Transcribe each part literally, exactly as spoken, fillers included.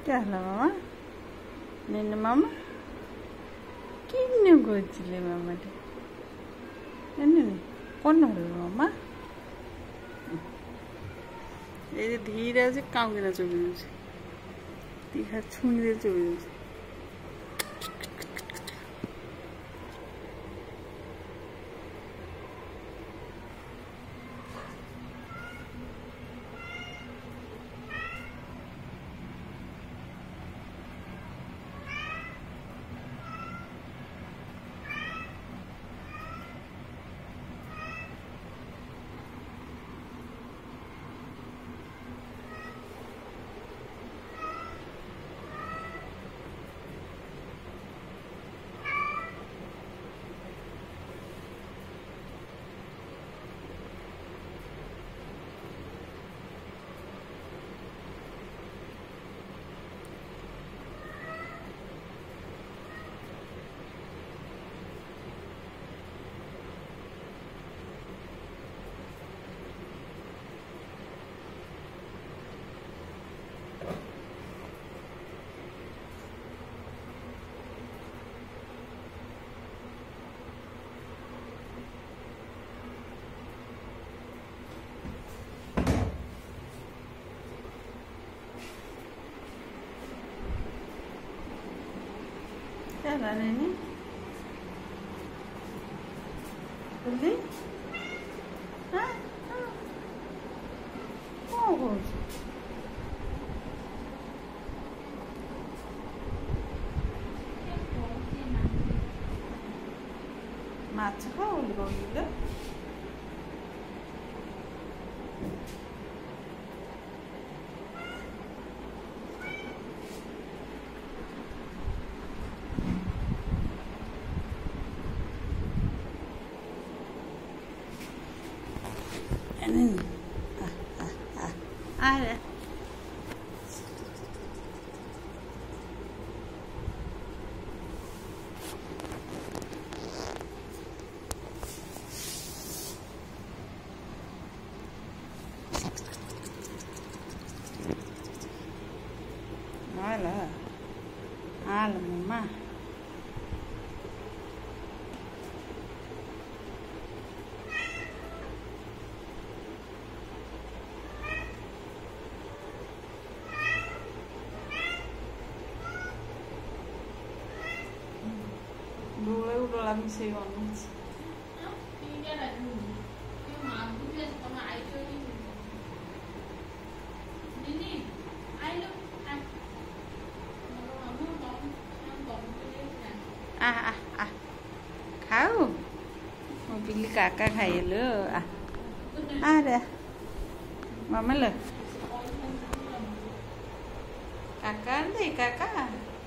क्या हला मामा निन्न मामा किन्न गोजिले मामा एने कौन हलो मामा ये धीरे से काम करना चाहिए तीखा छुई दे चाहिए क्या ला रहे हैं जल्दी हाँ हाँ कौन कौन माछ खाओ बोलिए ah ah ah ah Ala, ala mama. Dulu udah lagi sih banget. Ah ah ah, kau mau pilih kakak kayak lo ah, ada, mama lo, kakak deh kakak,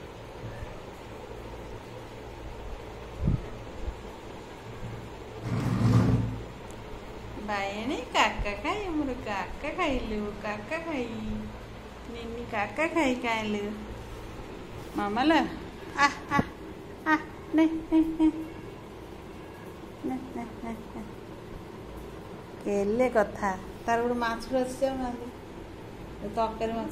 bayi nih kakak kayak murid kakak kayak lo, kakak kayak, nini kakak kayak kayak lo, mama lo, ah ah. Ah, nih, nih, nih, nih, nih, nih, nih. केले कथा तार गोटे माछ अच्छी जाऊना तरकारी माछ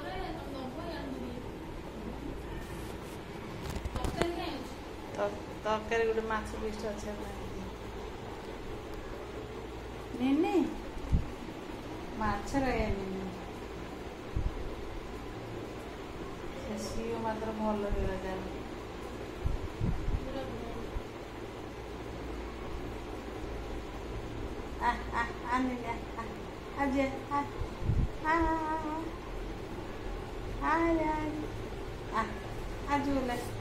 तरकारी गोटे माछ पीस अच्छे नी माछ रही मात्र भल जाए ah ah anu ya ah aja ah ah ah ah ah aju lah